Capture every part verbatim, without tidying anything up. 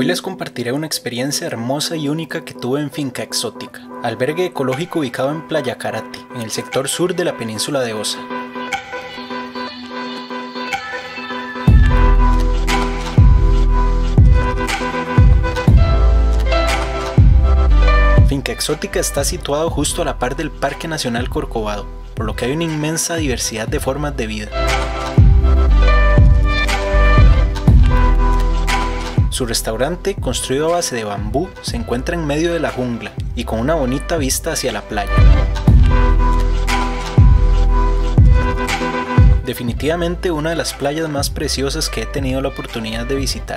Hoy les compartiré una experiencia hermosa y única que tuve en Finca Exótica, albergue ecológico ubicado en Playa Carati, en el sector sur de la península de Osa. Finca Exótica está situado justo a la par del Parque Nacional Corcovado, por lo que hay una inmensa diversidad de formas de vida. Su restaurante, construido a base de bambú, se encuentra en medio de la jungla y con una bonita vista hacia la playa. Definitivamente una de las playas más preciosas que he tenido la oportunidad de visitar.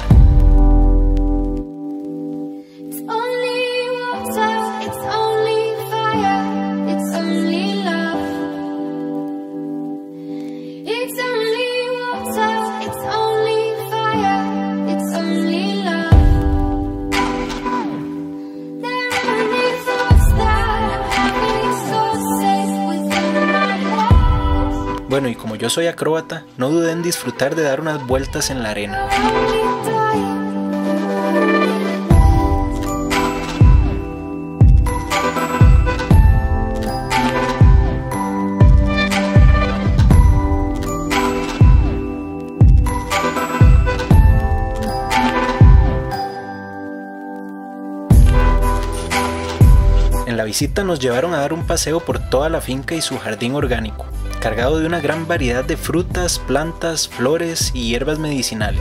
Bueno, y como yo soy acróbata, no dudé en disfrutar de dar unas vueltas en la arena. En la visita nos llevaron a dar un paseo por toda la finca y su jardín orgánico, cargado de una gran variedad de frutas, plantas, flores y hierbas medicinales.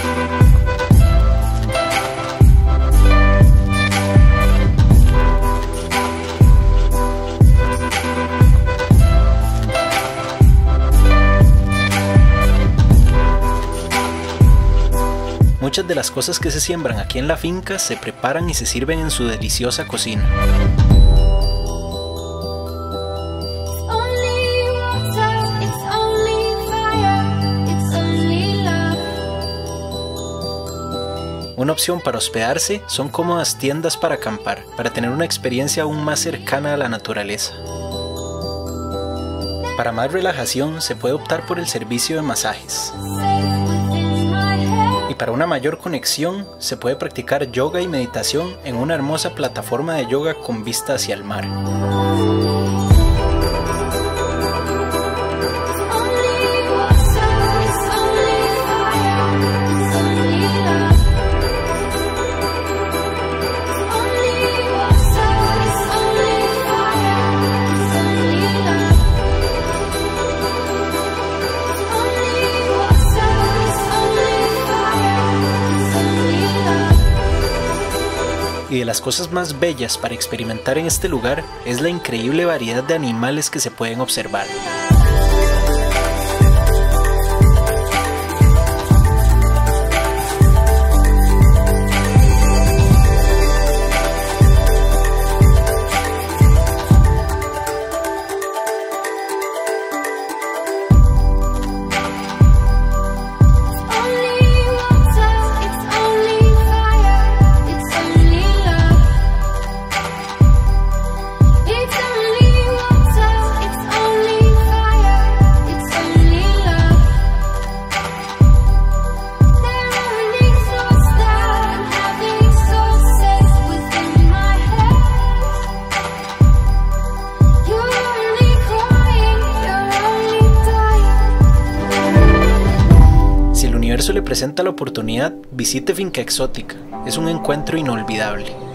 Muchas de las cosas que se siembran aquí en la finca se preparan y se sirven en su deliciosa cocina. Una opción para hospedarse son cómodas tiendas para acampar, para tener una experiencia aún más cercana a la naturaleza. Para más relajación se puede optar por el servicio de masajes. Y para una mayor conexión se puede practicar yoga y meditación en una hermosa plataforma de yoga con vista hacia el mar. Y de las cosas más bellas para experimentar en este lugar es la increíble variedad de animales que se pueden observar. Si el universo le presenta la oportunidad, visite Finca Exótica, es un encuentro inolvidable.